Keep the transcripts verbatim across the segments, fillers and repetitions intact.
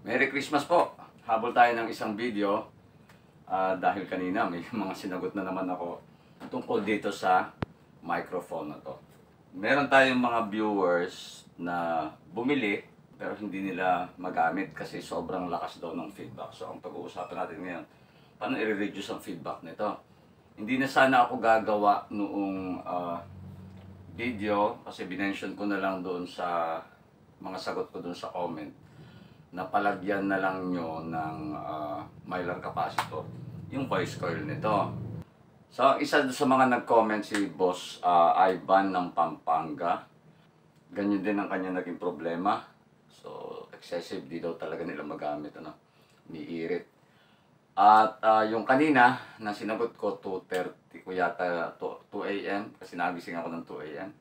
Merry Christmas po! Habol tayo ng isang video uh, dahil kanina may mga sinagot na naman ako tungkol dito sa microphone na to. Meron tayong mga viewers na bumili pero hindi nila magamit kasi sobrang lakas daw ng feedback. So ang pag-uusapan natin ngayon, paano i-reduce ang feedback nito? Hindi na sana ako gagawa noong uh, video kasi binention ko na lang doon sa mga sagot ko doon sa comment na palagyan na lang nyo ng uh, mylar capacitor yung voice coil nito. So isa sa mga nag-comment si Boss uh, Ivan ng Pampanga. Ganyan din ang kanya naging problema. So excessive, di daw talaga nila magamit, ano, umiirit. At uh, yung kanina na sinagot ko two thirty ko yata, two A M kasi nagising ako ng two A M.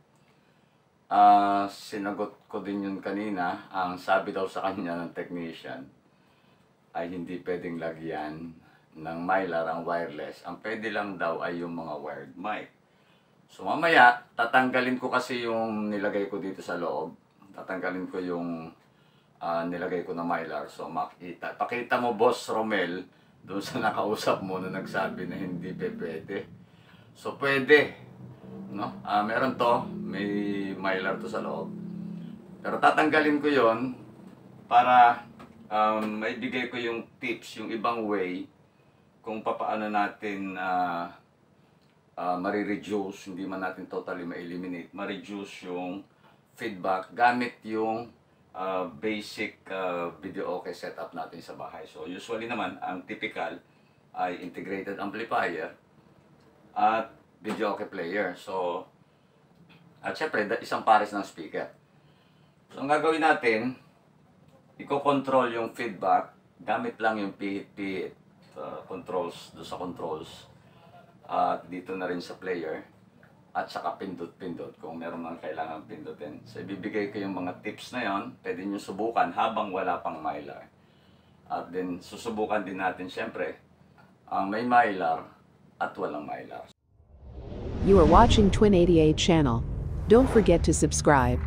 Uh, sinagot ko din yun kanina. Ang sabi daw sa kanya ng technician ay hindi pwedeng lagyan ng mylar ang wireless. Ang pwede lang daw ay yung mga wired mic. So mamaya tatanggalin ko kasi yung nilagay ko dito sa loob. Tatanggalin ko yung uh, nilagay ko na mylar. So makita, pakita mo Boss Romel doon sa nakausap mo na nagsabi na hindi pwede. So pwede, no? Uh, meron to, may mylar to sa loob. Pero tatanggalin ko yon para um, maibigay ko yung tips, yung ibang way kung paano natin uh, uh, marireduce, hindi man natin totally ma-eliminate, ma-reduce yung feedback gamit yung uh, basic uh, video okay setup natin sa bahay. So usually naman, ang typical ay integrated amplifier at video okay player. So, at syempre, isang pares ng speaker. So, ang gagawin natin, i-control yung feedback gamit lang yung pihit-pihit uh, controls, do sa controls. At uh, dito na rin sa player. At saka pindot-pindot kung meron nang kailangan pindutin. So, ibibigay ko yung mga tips na yon. Pwede nyo subukan habang wala pang mylar. At then, susubukan din natin syempre ang may mylar at walang mylar. You are watching Twin eighty-eight channel. Don't forget to subscribe.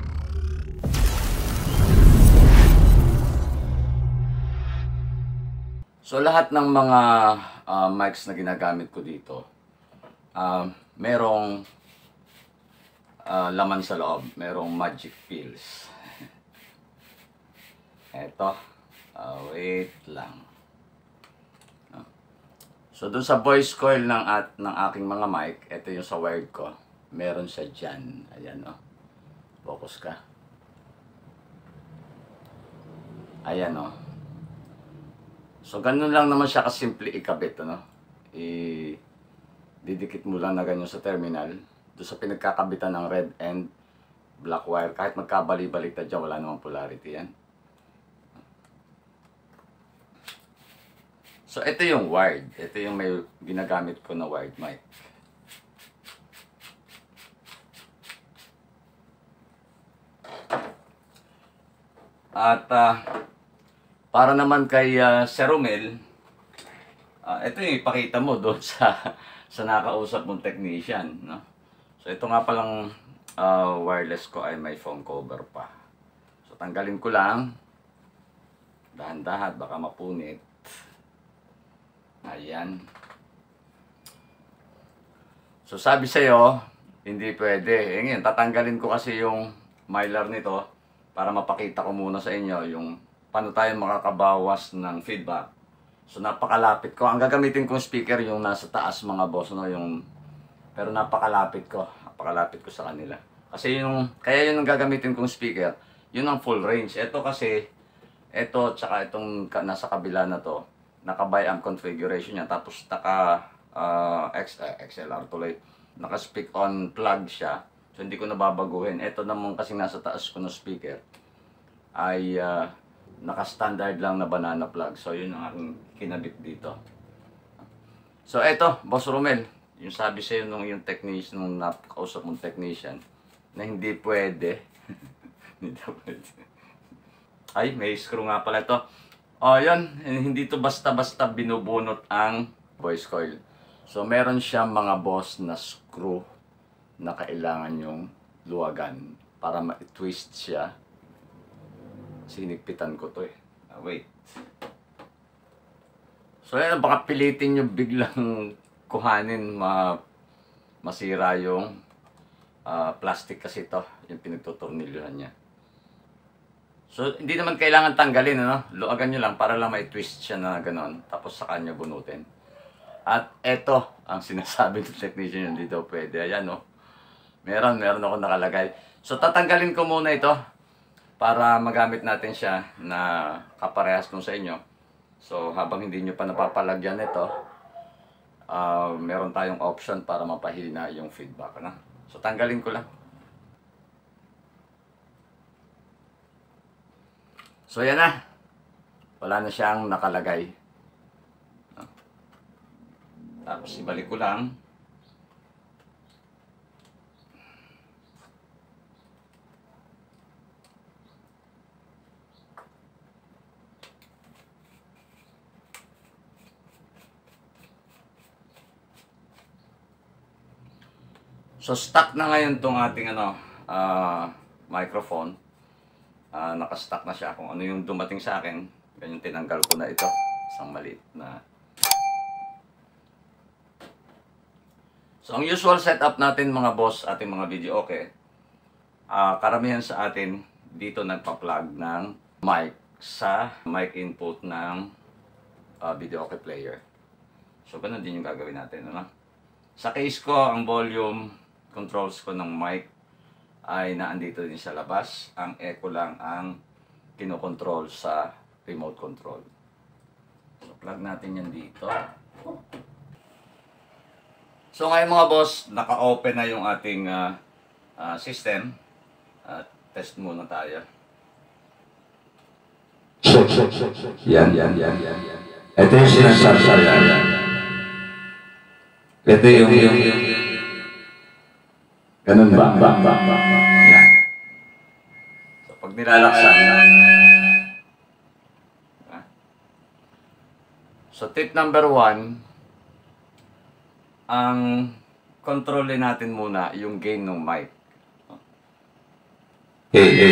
So lahat ng mga uh, mics na ginagamit ko dito, uh, merong uh, laman sa loob, merong magic pills. Eto, uh, wait lang. So doon sa voice coil ng at ng aking mga mic, ito yung sa wired ko. Meron siya diyan. Ayan, oh. Focus ka. Ayan, oh. So ganun lang naman siya kasimple ikabit, ano. I didikit mo lang na ganyan sa terminal. Doon sa pinagkakabitan ng red and black wire, kahit magkabali-baliktad diyan, wala namang polarity yan. So, ito yung wired. Ito yung may ginagamit ko na wired mic. At, uh, para naman kay uh, Sir Romel, uh, ito yung ipakita mo doon sa, sa nakausap mong technician. No? So, ito nga palang uh, wireless ko ay may phone cover pa. So, tanggalin ko lang. Dahan-dahan, baka mapunit. Ayan. So sabi sa'yo, hindi pwede. E ngayon, tatanggalin ko kasi yung mylar nito para mapakita ko muna sa inyo yung paano tayo makakabawas ng feedback. So napakalapit ko. Ang gagamitin kong speaker yung nasa taas mga boss, no? Yung, pero napakalapit ko. Napakalapit ko sa kanila. Kasi yung, kaya yun ang gagamitin kong speaker, yun ang full range. Ito kasi, ito tsaka itong nasa kabila na to, naka bi-amp configuration niya, tapos naka uh, X, uh, X L R tuloy, naka speak on plug siya, so hindi ko nababaguhin. Ito naman kasi nasa taas ko na speaker ay uh, naka standard lang na banana plug, so yun ang aking kinabit dito. So eto, Boss Romel, yung sabi sa'yo nung yung technician, nung nakausap mong technician na hindi pwede hindi pwede ay, may screw nga pala ito. O, oh, yun. Hindi to basta-basta binubunot ang voice coil. So, meron siyang mga boss na screw na kailangan yung luwagan para ma-twist siya. Sinigpitan ko to eh. Uh, wait. So yan, baka pilitin nyo biglang kuhanin, ma masira yung uh, plastic kasi ito, yung pinagtutornilyohan niya. So, hindi naman kailangan tanggalin, ano? Luagan nyo lang para lang may twist siya na gano'n. Tapos saka nyo bunutin. At eto, ang sinasabi ng technician yun dito pwede. Ayan, no? Meron, meron ako nakalagay. So, tatanggalin ko muna ito para magamit natin siya na kaparehas nung sa inyo. So, habang hindi nyo pa napapalagyan ito, uh, meron tayong option para mapahina yung feedback, ano? So, tanggalin ko lang. So, yan na. Wala na siyang nakalagay. Tapos, ibalik ko lang. So, stuck na ngayon itong ating ano, uh, microphone. Uh, nakastock na siya. Kung ano yung dumating sa akin, ganyan tinanggal ko na ito. Isang maliit na. So, ang usual setup natin mga boss, ating mga video okay, uh, karamihan sa atin dito nagpa-plug ng mic sa mic input ng uh, video okay player. So, ganun din yung gagawin natin. Ano? Sa case ko, ang volume controls ko ng mic ay naandito din sa labas. Ang echo lang ang kinokontrol sa remote control. So, plug natin yan dito. So, ngayon mga boss, naka-open na yung ating uh, uh, system. Uh, test muna tayo. Yan, yan, yan, yan. Ito yung sinasabi yan. Ito yung, yung, yung, ganun ba? Ba, ba, ba, ba. Yan. So, pag nilalaksan na. So, tip number one, ang kontrolin natin muna yung gain ng mic. Hey, hey.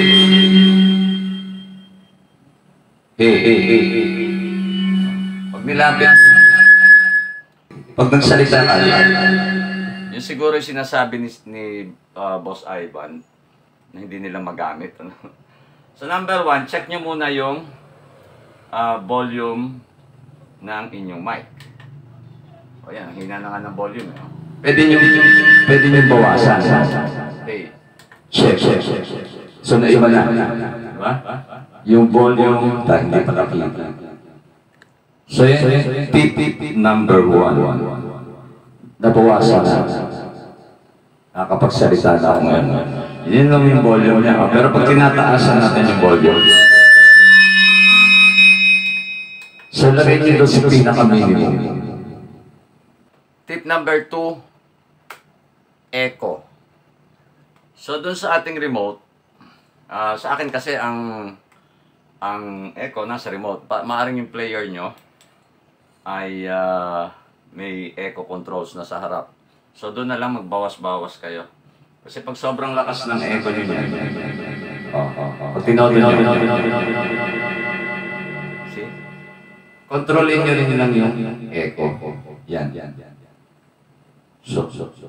Hey, hey, hey, hey. Pag nilapit, Pag nagsalita ka, yung siguro yung sinasabi ni, ni uh, Boss Ivan na hindi nila magamit. Ano? So number one, check nyo muna yung uh, volume ng inyong mic. O yan, hina na nga ng volume. Eh. pwede nyo, pwede nyo bawasan. Okay. Check, check, check. So, naiba na. Diba? Yung volume, tayo hindi pala pala. So, yan, tip, tip number one. Nabawasan na. Nakakapagsalita na ako ngayon. Yun lang yung volume niya. Pero pag tinataasan natin yung volume, so, lagay nyo doon sa pinaka-minimum. Tip number two, echo. So, dun sa ating remote, uh, sa akin kasi ang ang echo nasa remote. Pa maaring yung player nyo ay uh, may echo controls na sa harap. So, doon na lang magbawas-bawas kayo. Kasi pag sobrang lakas ng echo nyo yan, Oh, oh, oh. Pag tinodo nyo, see? kontrolin nyo rin lang yung echo. Yan, yan, yan. So, so, so.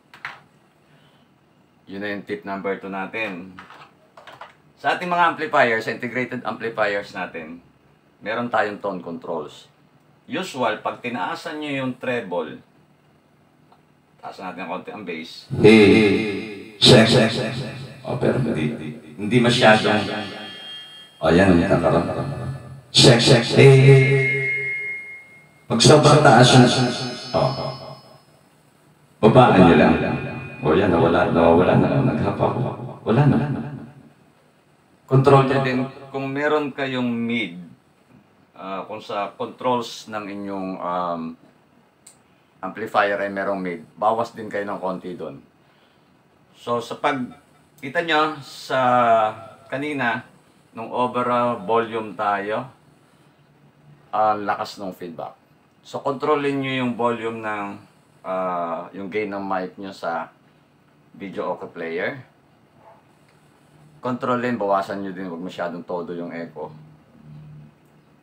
Yun na yung tip number two natin. Sa ating mga amplifiers, integrated amplifiers natin, meron tayong tone controls. Usual, pag tinaasan nyo yung treble, taasan natin ang konti ang bass. Hey, check, check, check. Oh, pero hindi, hindi masyadong. Oh, yan, yan, karam. Check, check, hey. Pag sobrang taas yun, oh, babaan nyo lang. O yan, nawala, nawawala na, naghapa ko. Wala na. Control nyo din, kung meron kayong mid, uh, kung sa controls ng inyong um, amplifier ay merong mid, bawas din kayo ng konti doon. So sa pag, kita nyo sa kanina, nung overall volume tayo, ang uh, lakas ng feedback. So kontrolin nyo yung volume ng, uh, yung gain ng mic nyo sa video okay player. Kontrolin, bawasan nyo din, huwag masyadong todo yung echo.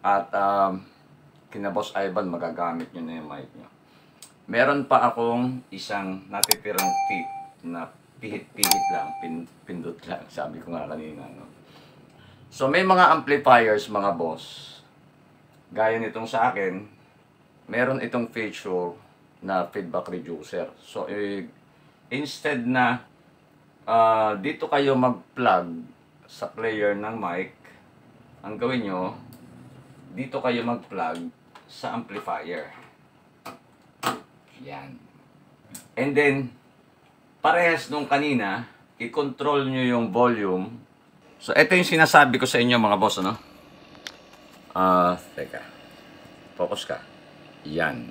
At um, kina Boss Ivan, magagamit nyo na yung mic nyo. Meron pa akong isang natitirang tip na pihit-pihit lang, pin, pindot lang, sabi ko nga kanina. No? So may mga amplifiers mga boss, gaya nitong sa akin, meron itong feature na feedback reducer. So eh, instead na uh, dito kayo mag-plug sa player ng mic, ang gawin nyo, dito kayo mag-plug sa amplifier. Yan. And then, parehas nung kanina, i-control nyo yung volume. So, ito yung sinasabi ko sa inyo mga boss, ano? Ah, uh, teka. Focus ka. Yan.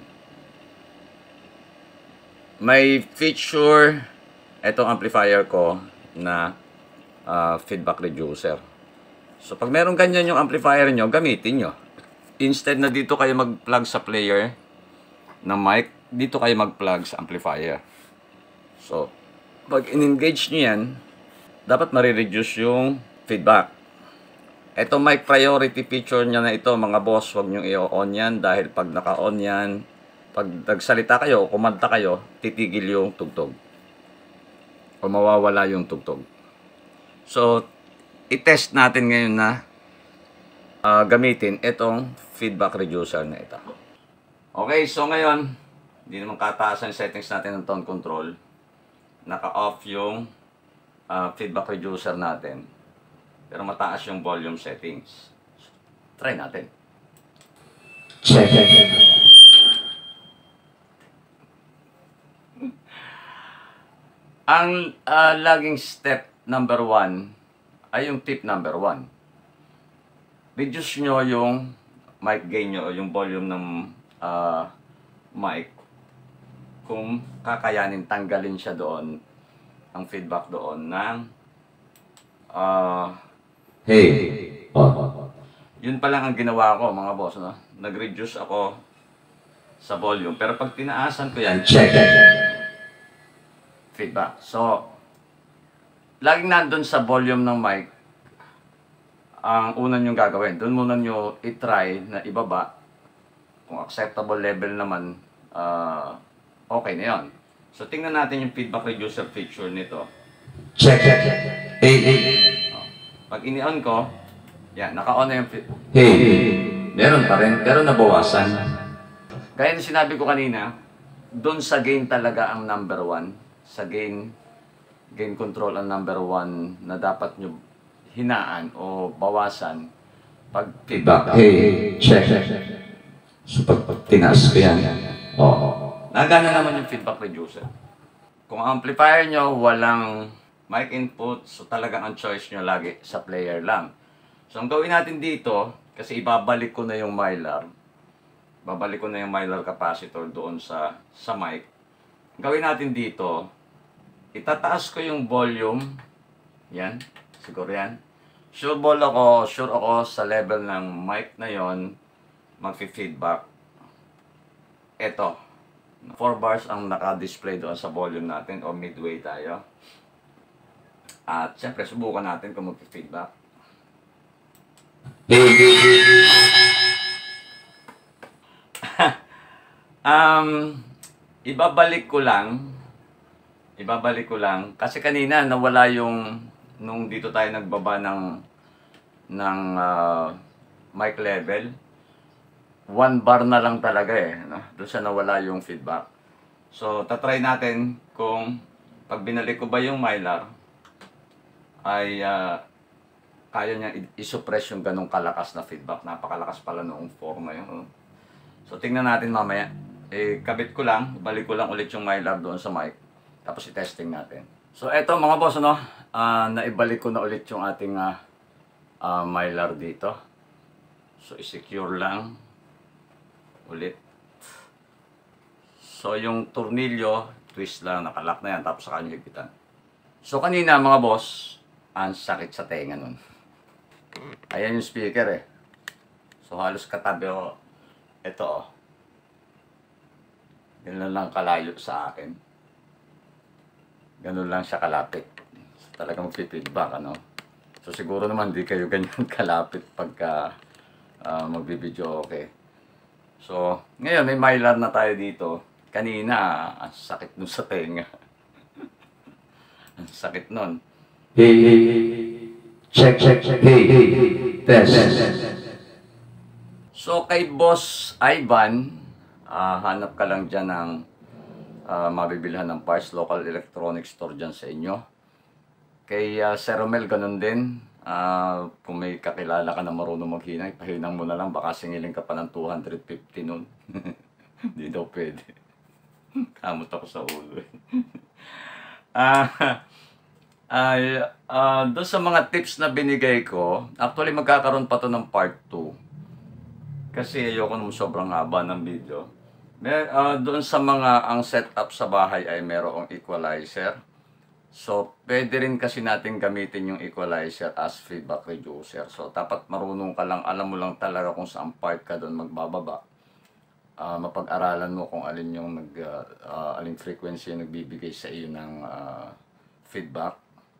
May feature itong amplifier ko na uh, feedback reducer. So, pag meron ganyan yung amplifier nyo, gamitin nyo. Instead na dito kayo mag-plug sa player ng mic, dito kayo mag-plug sa amplifier. So, pag in-engage nyo yan, dapat marireduce yung feedback. Ito mic priority feature nyo na ito, mga boss, huwag nyo i-on yan dahil pag naka-on yan, pag nagsalita kayo, kumanta kayo, titigil yung tugtog. O mawawala yung tugtog. So, i-test natin ngayon na uh, gamitin itong feedback reducer na ito. Okay, so ngayon, hindi naman kataasan settings natin ng tone control. Naka-off yung uh, feedback reducer natin. Pero mataas yung volume settings. Try natin. Check. Ang uh, laging step number one ay yung tip number one. Reduce nyo yung mic gain nyo, yung volume ng uh, mic. Kung kakayanin, tanggalin siya doon, ang feedback doon ng uh, hey. Oh. Yun pa lang ang ginawa ko mga boss, no? Nag-reduce ako sa volume. Pero pag tinaasan ko yan, Check. feedback. So, laging nandun sa volume ng mic, ang una nyo gagawin. Doon muna nyo i-try na ibaba. Kung acceptable level naman, uh, okay na yun. So, tingnan natin yung feedback reducer feature nito. Check. Hey, hey. Oh. Pag ini-on ko, yan, naka-on na yung feedback. Hey. Meron pa rin, pero nabawasan. Gaya na sinabi ko kanina, doon sa gain talaga ang number one. Sa gain, gain control ang number one na dapat nyo hinaan o bawasan pag feedback. Hey, check. So, pag, pag tinaas ko yan, oo. Nagana naman yung feedback reducer. Kung ang amplifier nyo walang mic input, so talagang ang choice nyo lagi sa player lang. So ang gawin natin dito, kasi ibabalik ko na yung mylar, babalik ko na yung mylar capacitor doon sa, sa mic. Ang gawin natin dito, itataas ko yung volume, yan, siguro yan. Sure ball ako, sure ako sa level ng mic na yon magfi-feedback. Ito. four bars ang naka-display doon sa volume natin o midway tayo. At syempre, subukan natin kung mag-feedback. um, ibabalik ko lang. Ibabalik ko lang. Kasi kanina, nawala yung, nung dito tayo nagbaba ng, ng uh, mic level. One bar na lang talaga eh. No? Doon siya nawala yung feedback. So, tatry natin kung pag binalik ko ba yung mylar, ay uh, kaya niya i-suppress yung ganong kalakas na feedback. Napakalakas pala noong four na yun. So, tingnan natin mamaya. Eh, kabit ko lang, balik ko lang ulit yung mylar doon sa mic. Tapos i-testing natin. So, eto mga boss, no? Uh, naibalik ko na ulit yung ating uh, uh, mylar dito. So, i-secure lang. Ulit. So, yung tornilyo, twist lang, nakalock na yan, tapos saka nyo higpitan. So, kanina mga boss, ang sakit sa tenga nun. Ayan yung speaker eh. So, halos katabi o, ito o. Ganun lang kalayo sa akin. Ganun lang siya kalapit. So, talagang feedback, ano. So, siguro naman di kayo ganyan kalapit pagka uh, magbibideo okay. So, ngayon may mylar na tayo dito. Kanina, ang sakit nun sa tenga. Ang sakit nun. Hey, hey, check, check, check, hey, hey, test. So, kay Boss Ivan, uh, hanap ka lang dyan ng uh, mabibilhan ng parts, local electronic store dyan sa inyo. Kay uh, Sir Romel, ganun din. Uh, kung may kakilala ka na marunong maghinay, pahinang mo na lang, baka singilin ka pa ng two hundred fifty nun. Hindi daw pwede. Kamot ako sa ulo. Ah, uh, uh, doon sa mga tips na binigay ko, actually magkakaroon pa to ng part two. Kasi ayoko nung sobrang haba ng video. May, uh, doon sa mga ang setup sa bahay ay merong equalizer. So, pwede rin kasi natin gamitin yung equalizer as feedback reducer. So, dapat marunong ka lang, alam mo lang talaga kung saan part ka doon magbababa. Uh, mapag-aralan mo kung alin yung nag, uh, uh, aling frequency yung nagbibigay sa iyo ng uh, feedback.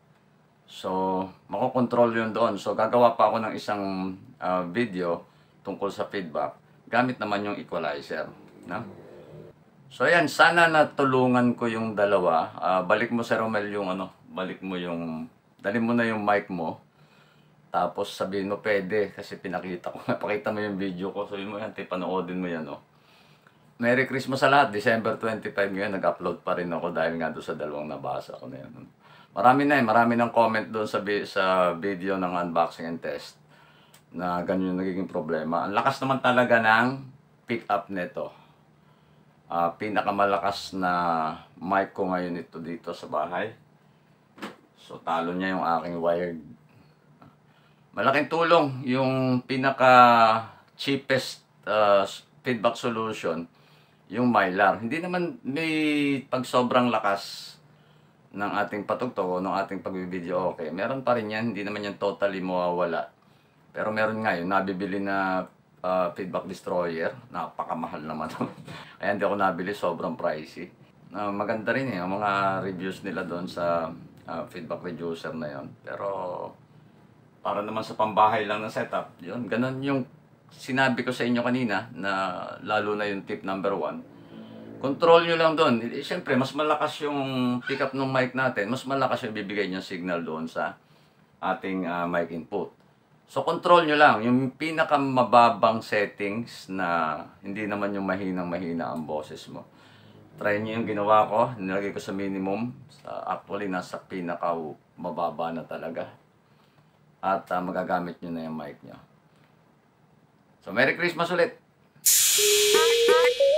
So, makokontrol yun doon. So, gagawa pa ako ng isang uh, video tungkol sa feedback. Gamit naman yung equalizer. No? So, ayan. Sana natulungan ko yung dalawa. Uh, balik mo, Sir Romel, yung ano, balik mo yung, dali mo na yung mic mo. Tapos sabihin mo, pwede. Kasi pinakita ko. Pakita mo yung video ko. Sabihin mo yan, panoodin mo yan, oh. Merry Christmas sa lahat. December twenty-five ngayon, nag-upload pa rin ako dahil nga doon sa dalawang nabasa ko na yun. Marami na eh, marami ng comment doon sa, sa video ng unboxing and test na ganyan yung nagiging problema. Ang lakas naman talaga ng pick up nito. Uh, pinakamalakas na mic ko ngayon ito dito sa bahay. So talo niya yung aking wired. Malaking tulong yung pinaka cheapest uh, feedback solution, yung mylar. Hindi naman may pag sobrang lakas ng ating patugtog o ng ating pagbibideo okay. Meron pa rin yan, hindi naman yan totally mawawala. Pero meron nga yun, nabibili na uh, feedback destroyer, napakamahal naman. Kaya hindi ako nabili, sobrang pricey. Uh, maganda rin eh, ang mga reviews nila doon sa uh, feedback reducer na yon. Pero para naman sa pambahay lang na setup, yun, ganun yung sinabi ko sa inyo kanina na lalo na yung tip number one. Control nyo lang doon. Eh, Siyempre, mas malakas yung pick up ng mic natin, mas malakas yung bibigay niya signal doon sa ating uh, mic input. So, control nyo lang. Yung pinakamababang settings na hindi naman yung mahinang-mahina ang boses mo. Try nyo yung ginawa ko. Nilagay ko sa minimum. Sa, actually, nasa pinakamababa na talaga. At uh, magagamit nyo na yung mic nyo. So, Merry Christmas ulit!